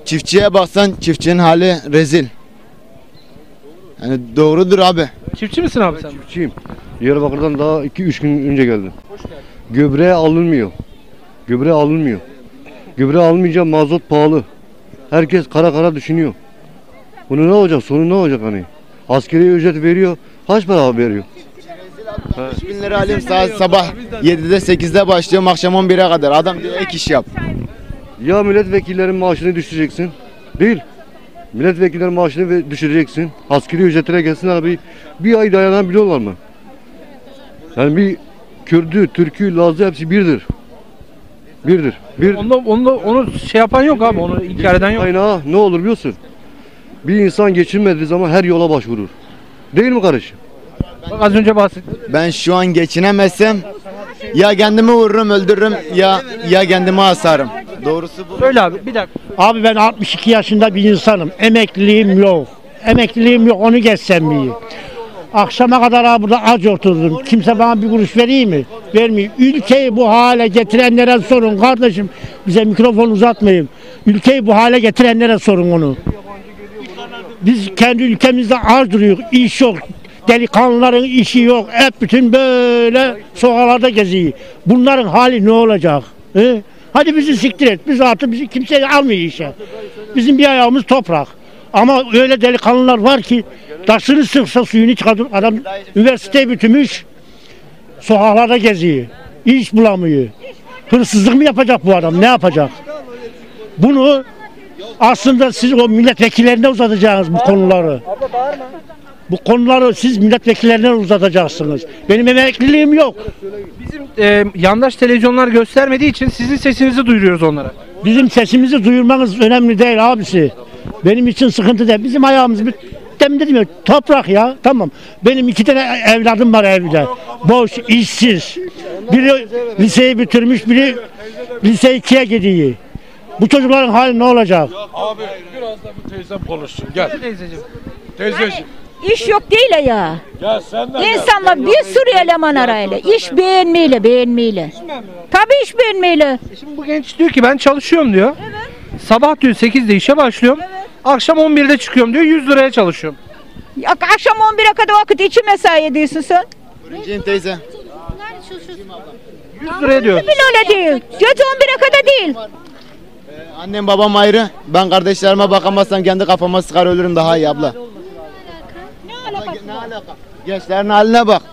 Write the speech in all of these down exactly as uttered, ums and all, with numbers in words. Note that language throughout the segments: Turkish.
çiftçiye baksan çiftçinin hali rezil. Yani doğrudur abi. Çiftçi misin abi sen? Çiftçiyim. Diyarbakır'dan daha iki üç gün önce geldim. Gübre alınmıyor. Gübre alınmıyor. Gübre almayınca mazot pahalı. Herkes kara kara düşünüyor. Bunu ne olacak? Sonu ne olacak hani? Askeri ücret veriyor. Kaç para veriyor? beş bin lira alayım saat sabah yedide sekizde başlıyorum akşam on bire kadar. Adam diyor ek iş yap. Ya milletvekillerin maaşını düşüreceksin. Değil. Milletvekillerin maaşını ve- düşüreceksin. Askeri ücretlere gelsin abi. Bir ay dayanabiliyorlar mı? Yani bir Kürdü, Türkü, Lazı hepsi birdir. Birdir. Bir Onda, onda onu şey yapan yok abi. Onu inkar eden yok. kaynağı ne olur biliyorsun? Bir insan geçinmediği zaman her yola başvurur. Değil mi kardeşim? Bak az önce bahsettim. Ben şu an geçinemezsem ya kendimi vururum öldürürüm ya ya kendimi asarım. Doğrusu bu. Söyle abi bir dakika. Abi ben altmış iki yaşında bir insanım. Emekliliğim yok. Emekliliğim yok, onu geçsem iyi. Akşama kadar abi burada aç oturdum. Kimse bana bir kuruş veriyor mi? Vermiyor. Ülkeyi bu hale getirenlere sorun kardeşim. Bize mikrofon uzatmayın. Ülkeyi bu hale getirenlere sorun onu. Biz kendi ülkemizde aç duruyoruz. İş yok. Delikanlıların işi yok. Hep bütün böyle sokaklarda geziyor. Bunların hali ne olacak? He? Hadi bizi siktir et. Biz artık bizi kimse almıyor işe. Bizim bir ayağımız toprak. Ama öyle delikanlılar var ki taşını sıksa suyunu çıkartır. Adam üniversiteyi bitirmiş. Sokaklarda geziyor. İş bulamıyor. Hırsızlık mı yapacak bu adam? Ne yapacak? Bunu aslında siz o milletvekillerine uzatacaksınız bu konuları. Bu konuları siz milletvekillerine uzatacaksınız. Benim emekliliğim yok. Bizim e, yandaş televizyonlar göstermediği için sizin sesinizi duyuruyoruz onlara. Bizim sesimizi duyurmanız önemli değil abisi. Benim için sıkıntı değil. Bizim ayağımız bir demin dedim ya toprak ya. Tamam. Benim iki tane evladım var evde. Boş, işsiz. Biri liseyi bitirmiş, biri lise ikiye gidiyor. Bu çocukların hali ne olacak? Abi biraz da bu teyzem konuşsun. Gel. Teyzeciğim. Teyzeciğim. İş yok değil ya. Gel sen de gel. İnsanlar bir sürü eleman arayla. İş beğenmeyle, beğenmeyle. Tabii iş beğenmeyle. E Şimdi bu genç diyor ki ben çalışıyorum diyor. Evet. Sabah diyor sekizde işe başlıyorum. Evet. Akşam on birde çıkıyorum diyor. yüz liraya çalışıyorum. Ya, akşam on bire kadar vakit içi mesai ediyorsun sen. Öğrenciyim teyze. yüz liraya diyor. Bile öyle değil. Gece on bire kadar değil. Annem babam ayrı. Ben kardeşlerime bakamazsam kendi kafama sıkar ölürüm daha iyi abla. Ne alakası Ne alaka? Gençlerin haline bak.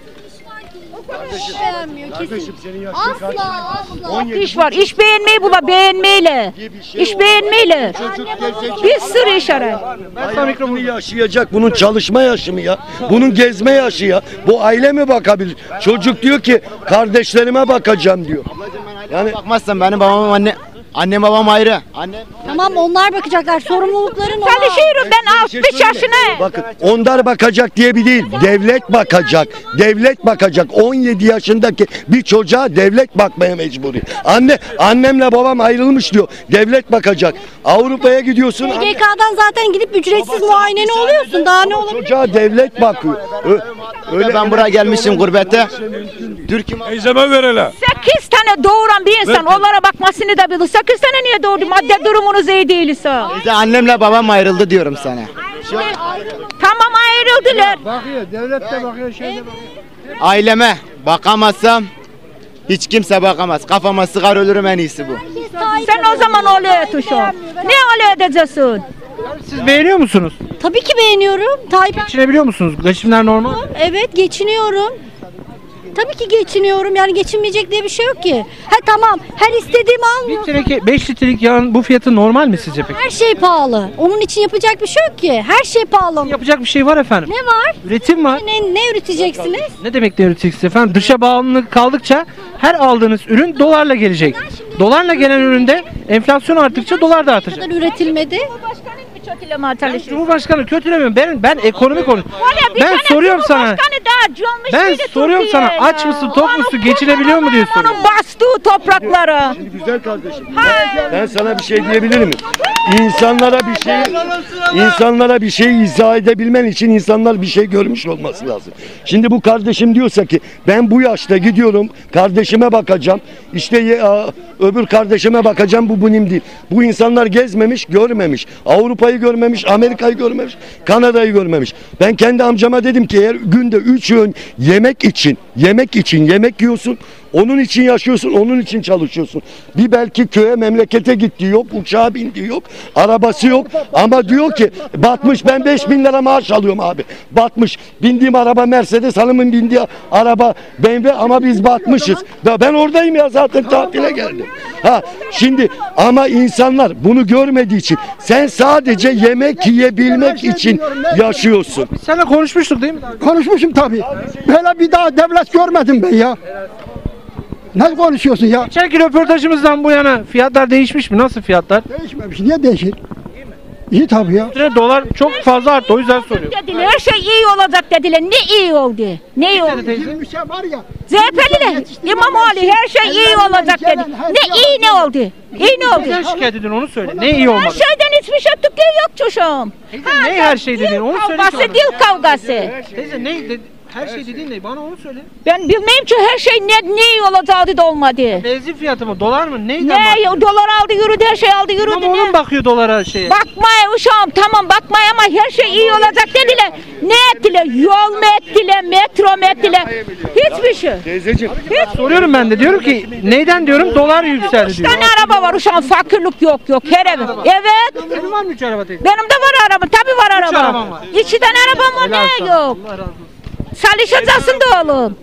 Asla asla. İş var. İş beğenmeyi bula beğenmeyle. İş beğenmeyle. Bir sürü iş arayın. Hayatını yaşayacak, bunun çalışma yaşı mı ya? Bunun gezme yaşı ya. Bu aile mi bakabilir? Çocuk diyor ki kardeşlerime bakacağım diyor. Yani bakmazsan benim babam anne annem babam ayrı. Annem Tamam onlar bakacaklar. Sorumlulukların ona. Çalışıyorum ben altmış yaşına. Bakın onlar bakacak diye bir değil. Devlet bakacak. Devlet bakacak. on yedi yaşındaki bir çocuğa devlet bakmaya mecburi. Anne annemle babam ayrılmış diyor. Devlet bakacak. Avrupa'ya gidiyorsun. G K K'dan zaten gidip ücretsiz muayeneni oluyorsun. Daha ne olabilir? Çocuğa devlet bakıyor. Ö- öyle ben buraya gelmişim gurbete. Türk'üm. Teyzeme ver hele. Sekiz tane doğuran bir insan onlara bakmasını da bilir. Sekiz tane niye doğurdu? Madde durumunuz iyi değilse. Teyze annemle babam ayrıldı diyorum sana. Tamam ayrıldılar. Bakıyor, devlet de bakıyor, şey de bakıyor. Aileme bakamazsam hiç kimse bakamaz. Kafama sıkar ölürüm en iyisi bu. Sen o zaman oluyor tuşu. Ne oluyor edeceksin? Siz beğeniyor musunuz? Tabii ki beğeniyorum. Tayyip Geçinebiliyor musunuz? Geçimler normal. evet geçiniyorum. Tabii ki geçiniyorum. Yani geçinmeyecek diye bir şey yok ki. Ha tamam. Her istediğimi Bir almıyorum. teneke beş litrelik yağın bu fiyatı normal mi sizce peki? Her şey pahalı. Onun için yapacak bir şey yok ki. Her şey pahalı. Yapacak bir şey var efendim. Ne var? Üretim var. Ne, ne üreteceksiniz? Ne demek ne üreteceksiniz efendim? Dışa bağımlılık kaldıkça her aldığınız ürün dolarla gelecek. Dolarla gelen üründe enflasyon arttıkça dolar da Ne artacak. kadar üretilmedi? Başkanın bir çötüleme çalışıyor. Cumhurbaşkanı kötülemiyorum. Ben ben ekonomi konu. Valla bir Ben tane soruyorum sana. Cumhurbaşkanı daha cılmış Ben biri soruyorum sana, Türkiye'ye aç ya. mısın, tok musun, Onu geçinebiliyor mu diye kullanamam, soruyorum. Onun bastığı toprakları. Güzel kardeşim. Ben sana bir şey diyebilir miyim? insanlara bir şey insanlara bir şey izah edebilmen için insanlar bir şey görmüş olması lazım. Şimdi bu kardeşim diyorsa ki ben bu yaşta gidiyorum kardeşime bakacağım. İşte ya, öbür kardeşime bakacağım, bu benim değil. Bu insanlar gezmemiş, görmemiş. Avrupa'yı görmemiş, Amerika'yı görmemiş, Kanada'yı görmemiş. Ben kendi amcama dedim ki eğer günde üç öğün yemek için, yemek için yemek yiyorsun, onun için yaşıyorsun, onun için çalışıyorsun. Bir belki köye, memlekete gittiği yok, uçağa bindiği yok, arabası yok. Ama diyor ki batmış, ben beş bin lira maaş alıyorum abi. Batmış, bindiğim araba Mercedes, hanımın bindiği araba B M W ama biz batmışız. Ben oradayım ya, zaten tatile geldim. Ha şimdi ama insanlar bunu görmediği için sen sadece yemek yiyebilmek için yaşıyorsun. Biz seninle konuşmuştuk değil mi? Konuşmuşum tabii. Böyle bir daha devlet görmedim ben ya. Ne konuşuyorsun ya? Geçenki röportajımızdan bu yana fiyatlar değişmiş mi? Nasıl fiyatlar? Değişmemiş. Niye değişir? İyi tabii ya. Dolar çok fazla arttı, o yüzden soruyorum. Dediler, her şey iyi olacak dediler. Ne iyi oldu? Ne iyi oldu? Bir şey var ya. C H P'liler, İmamoğlu her şey iyi olacak dedi. Ne iyi ne oldu? İyi ne oldu? Neden şikayet ediyorsun onu söyle. Ne iyi olmadı? Her şeyden hiçbir şey Türkiye yok çocuğum. Teyze ne her şey dediğin onu söyle. Kavgası, dil kavgası. Teyze ne dedi? Her şey dediğin ne? Bana onu söyle. Ben bilmeyim ki her şey ne, ne iyi olacağı da olmadı. Benzin fiyatı mı? Dolar mı? Neyden Ne? bahsediyorsun? Dolar aldı yürüdü, her şey aldı yürüdü. Ama onun Ne? bakıyor dolara şeye. Bakmaya uşağım, tamam bakmaya ama her şey iyi olacak dediler. Ne ettiler? Yol mu ettiler? Metro mu ettiler? Hiçbir şey. Teyzeciğim. Hiç. Soruyorum ben de, diyorum ki neyden diyorum, dolar yükseldi Üç diyor. tane araba var uşağım, fakirlik yok yok her ev. Evet. Senin var mı üç araba teyze? Benim de var araba, tabii var araba. arabam var. İki tane arabam var, Helal ne sana. yok? Allah razı olsun. Çalışacaksın da oğlum.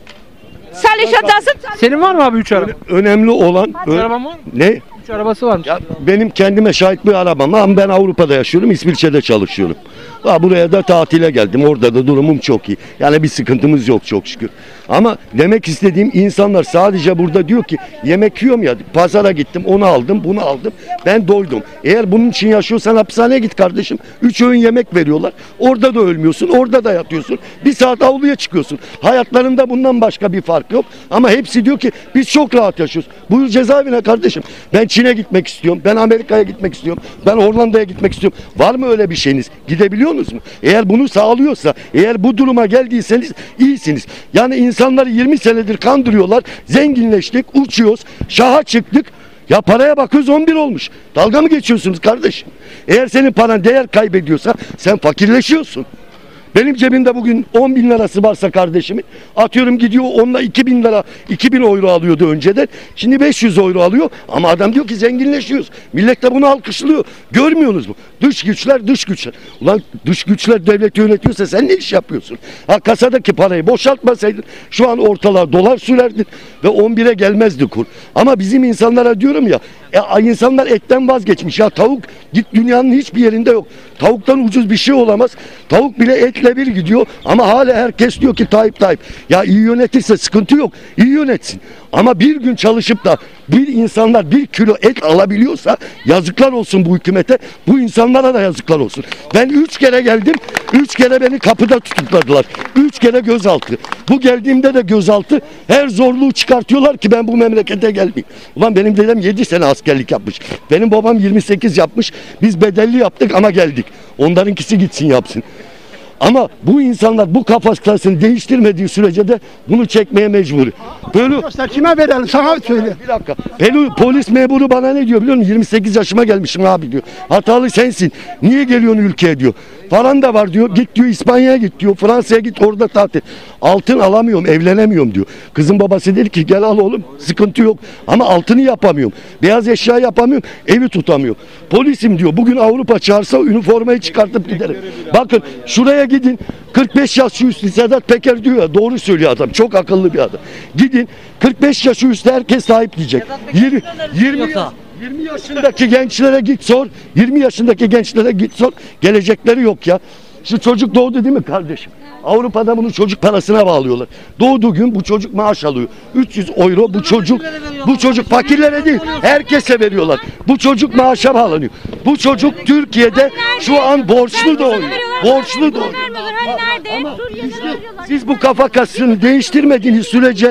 Çalışacaksın. Senin var mı abi üç araba? Önemli olan Üç araban var mı? ne? Üç arabası varmış. Ya benim kendime şahit bir arabam ama ben Avrupa'da yaşıyorum, İsviçre'de çalışıyorum. Ha, buraya da tatile geldim. Orada da durumum çok iyi. Yani bir sıkıntımız yok çok şükür. Ama demek istediğim, insanlar sadece burada diyor ki yemek yiyorum ya, pazara gittim, onu aldım, bunu aldım. Ben doydum. Eğer bunun için yaşıyorsan hapishaneye git kardeşim. Üç öğün yemek veriyorlar. Orada da ölmüyorsun, orada da yatıyorsun. Bir saat avluya çıkıyorsun. Hayatlarında bundan başka bir fark yok. Ama hepsi diyor ki biz çok rahat yaşıyoruz. Buyur cezaevine kardeşim. Ben Çin'e gitmek istiyorum. Ben Amerika'ya gitmek istiyorum. Ben Hollanda'ya gitmek istiyorum. Var mı öyle bir şeyiniz? Gidebiliyor musunuz mu? Eğer bunu sağlıyorsa, eğer bu duruma geldiyseniz iyisiniz. Yani insanları yirmi senedir kandırıyorlar. Zenginleştik, uçuyoruz, şaha çıktık. Ya paraya bakıyoruz on bir olmuş. Dalga mı geçiyorsunuz kardeşim? Eğer senin paran değer kaybediyorsa sen fakirleşiyorsun. Benim cebimde bugün on bin lirası varsa kardeşimin, atıyorum gidiyor onunla iki bin lira, iki bin euro alıyordu önceden. Şimdi beş yüz euro alıyor ama adam diyor ki zenginleşiyoruz. Millet de bunu alkışlıyor. Görmüyorsunuz mu? Dış güçler, dış güçler. Ulan dış güçler devleti yönetiyorsa sen ne iş yapıyorsun? Ha, kasadaki parayı boşaltmasaydın şu an ortalığa dolar sürerdin ve on bire gelmezdi kur. Ama bizim insanlara diyorum ya, e, insanlar etten vazgeçmiş. Ya tavuk git dünyanın hiçbir yerinde yok. Tavuktan ucuz bir şey olamaz. Tavuk bile etle bir gidiyor ama hala herkes diyor ki Tayyip Tayyip. Ya iyi yönetirse sıkıntı yok. İyi yönetsin. Ama bir gün çalışıp da bir insanlar bir kilo et alabiliyorsa yazıklar olsun bu hükümete. Bu insanlara da yazıklar olsun. Ben üç kere geldim. Üç kere beni kapıda tutukladılar. Üç kere gözaltı. Bu geldiğimde de gözaltı. Her zorluğu çıkartıyorlar ki ben bu memlekete gelmeyeyim. Ulan benim dedem yedi sene askerlik yapmış. Benim babam yirmi sekiz yapmış. Biz bedelli yaptık ama geldik. Onlarınkisi gitsin yapsın. Ama bu insanlar bu kafasını değiştirmediği sürece de bunu çekmeye mecbur. Böyle Göster kime verelim sana söyle. bir dakika. Pelu, polis memuru bana ne diyor biliyor musun? yirmi sekiz yaşıma gelmişim abi diyor. Hatalı sensin. Niye geliyorsun ülkeye diyor. Paran da var diyor. Git diyor İspanya'ya git diyor. Fransa'ya git orada tatil. Altın alamıyorum, evlenemiyorum diyor. Kızın babası dedi ki gel al oğlum. Sıkıntı yok. Ama altını yapamıyorum. Beyaz eşya yapamıyorum. Evi tutamıyorum. Polisim diyor. Bugün Avrupa çağırsa üniformayı çıkartıp giderim. Bakın şuraya gidin. kırk beş yaş üstü Sedat Peker diyor ya, doğru söylüyor adam. Çok akıllı bir adam. Gidin kırk beş yaş üstü herkes sahip diyecek. yirmi, yirmi, yirmi yaşındaki gençlere git sor. yirmi yaşındaki gençlere git sor. Gelecekleri yok ya. Şu çocuk doğdu değil mi kardeşim? Avrupa'da bunu çocuk parasına bağlıyorlar. Doğduğu gün bu çocuk maaş alıyor. üç yüz euro bu çocuk. Bu çocuk fakirlere değil, herkese veriyorlar. Bu çocuk maaşa bağlanıyor. Bu çocuk Türkiye'de şu an borçlu doğuyor. Borçlu doğuyor. Ama siz bu kafa kasını değiştirmediğiniz sürece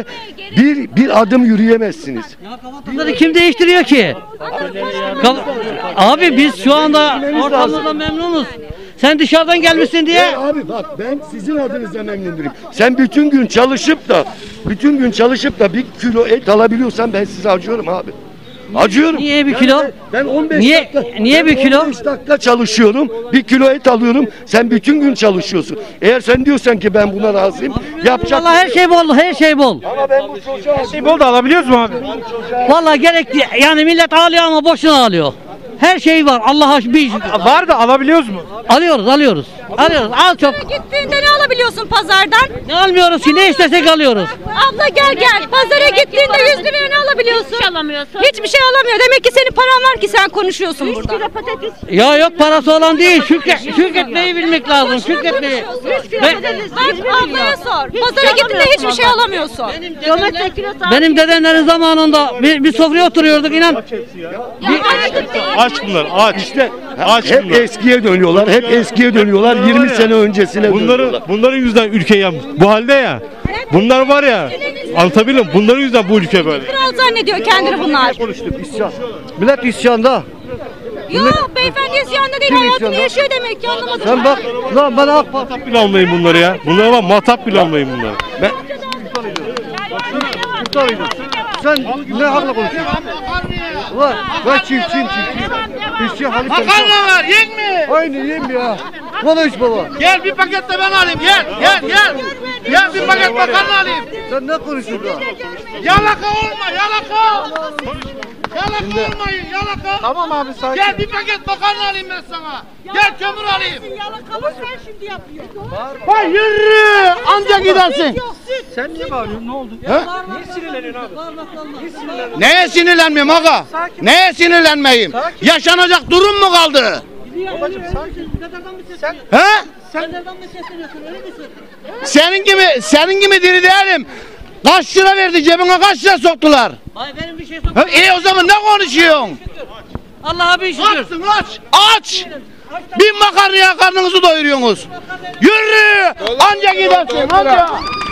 Bir bir adım yürüyemezsiniz. Bunları kim değiştiriyor ki? Kal- Abi biz şu anda ortamda memnunuz. Sen dışarıdan gelmişsin diye. Ya abi bak ben sizin adınıza memnunum. Sen bütün gün çalışıp da bütün gün çalışıp da bir kilo et alabiliyorsan ben size acıyorum abi. Acıyorum. Niye bir kilo? Ben, ben on beş Niye- dakika niye bir ben kilo? on beş dakika çalışıyorum. Bir kilo et alıyorum. Sen bütün gün çalışıyorsun. Eğer sen diyorsan ki ben buna razıyım, yapacak. Vallahi her şey bol, her şey bol. Ama ben bu çocuğa Her şey bol da alabiliyoruz mu abi? Vallahi gerekli. Yani millet ağlıyor ama boşuna ağlıyor. Her şey var. Allah'a bir Var da alabiliyoruz mu? alıyoruz, alıyoruz. Alıyoruz. Al çok. Gittiğinde ne alabiliyorsun pazardan? Ne almıyoruz ki? Ne istesek alıyoruz. Abla gel gel. Pazara gittiğinde yüz liraya ne alabiliyorsun? Hiçbir şey alamıyorsun. Hiçbir şey alamıyor. Demek ki senin paran var ki sen konuşuyorsun burada. üç kilo patates. Ya yok parası olan değil. Şükret, şükretmeyi bilmek lazım. Şükretmeyi. Ve- Bak ablaya sor. Pazara gittiğinde hiçbir şey alamıyorsun. Domates kilosu. Benim dedemlerin zamanında bir, bir sofraya oturuyorduk inan. Aç bunlar, aç. İşte Aç hep bunlar. eskiye dönüyorlar. Hep eskiye dönüyorlar. yirmi sene öncesine Bunların, dönüyorlar. bunların yüzünden ülke yanmış. Bu halde ya. Bunlar var ya. Anlatabiliyor muyum? Bunların yüzünden bu ülke böyle. Kral zannediyor kendini bunlar. Konuştuk isyan. Millet isyanda. Yok beyefendi isyanda değil. Hayatını isyanda? yaşıyor demek ki anlamadım. Sen bak lan bana AK Parti. Matap bile almayın bunları ya. Bunlara bak matap bile almayın bunları. Ben Sen ne hakla konuşuyorsun? Ulan ben çiftçiyim çiftçiyim. Çiftçi Halit Makarna var, yiyek mi? Aynı yiyeyim ya. Konuş baba. Gel bir paket de ben alayım, gel, gel, gel. Gel bir paket makarna alayım. Sen ne konuşuyorsun da? Yalaka olma, yalaka. Yalaka olmayın, yalaka. Tamam abi sakin. Gel bir paket makarna alayım ben sana. Gel kömür alayım. Yalakalı sen şimdi yapıyor. Vay yürü, anca gidersin. Sen niye bağırıyorsun? Ne oldu? He? Niye sinirleniyorsun abi? Niye sinirleniyorsun? Neye sinirlenmeyeyim aga? Neye sinirlenmeyeyim? Yaşanacak durum mu kaldı? Babacım sakin. Sen, He? sen Senin gibi, senin gibi diri değilim. Kaç lira verdi cebine, kaç lira soktular? Ay benim bir şey sok. Ha, iyi o zaman ne konuşuyorsun? Allah'a bir şükür. Açsın aç, aç. Bir makarnaya karnınızı doyuruyorsunuz. Yürü, anca gidersin, anca.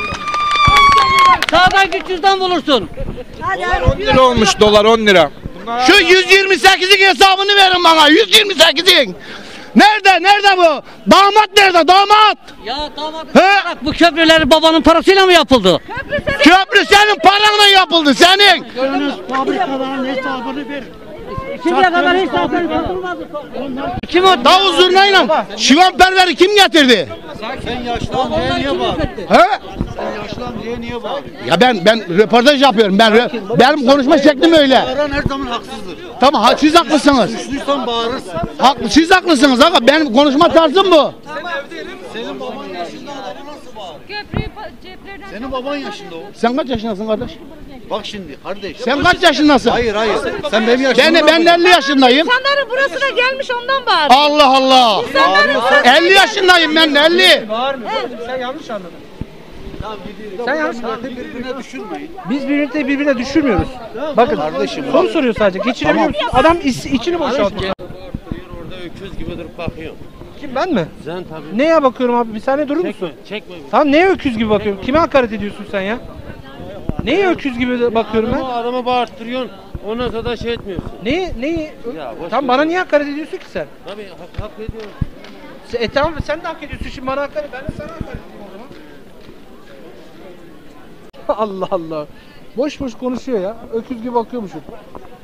Sağdan güç yüzden bulursun. on lira olmuş dolar on lira. Şu yüz yirmi sekizin hesabını verin bana, yüz yirmi sekizin. Nerede, nerede bu? Damat nerede, damat? Ya damat He? bak bu köprüler babanın parasıyla mı yapıldı? Köprü senin paranla yapıldı, senin. Fabrikaların hesabını ver. Şimdiye kadar hiç zaten satılmadı. Kim o? Davul zurnayla şivanperveri kim getirdi? Sen yaşlı amcaya niye bağırıyorsun? He? Sen yaşlı amcaya niye bağırıyorsun? Ya ben ben röportaj yapıyorum. Ben rö- benim konuşma şeklim öyle. Bağıran her zaman haksızdır. Tamam, ha, siz haklısınız. Suçluysan bağırırsın. Haklı, siz haklısınız aga. Benim konuşma tarzım bu. Senin baban yaşında adamı nasıl bağırıyor? Köprüyü ceplerden. Senin baban yaşında o. Sen kaç yaşındasın kardeş? Bak şimdi kardeş. Sen kaç yaşındasın? Hayır hayır. Sen benim yaşımda. Ben ben elli yaşındayım. İnsanların burasına gelmiş ondan bağır. Allah Allah. İnsanların burasına elli yaşındayım ben elli. Bağırmıyor. Sen yanlış anladın. Sen yanlış anladın. Birbirine düşürmeyin. Biz birbirini birbirine düşürmüyoruz. Bakın Kardeşim, soru soruyor sadece. Geçirebiliyor musun? Adam iç- içini boşaltıyor. Orada öküz gibi durup bakıyor. Kim ben mi? Sen tabii. Neye bakıyorum abi? Bir saniye durur musun? Çekme. Tamam neye öküz gibi bakıyorum? Kime hakaret ediyorsun sen ya? Neye öküz gibi de bakıyorum ben? Adamı, adamı bağırttırıyorsun. Ondan sonra da şey etmiyorsun. Neyi? Neyi? Ya, boş Tamam ver. bana niye hakaret ediyorsun ki sen? Tabii hak, hak ediyorsun. Sen- E tamam sen de hak ediyorsun şimdi bana hakaret. Ben de sana hakaret edeyim o zaman. Allah Allah. Boş boş konuşuyor ya. Öküz gibi bakıyormuşum.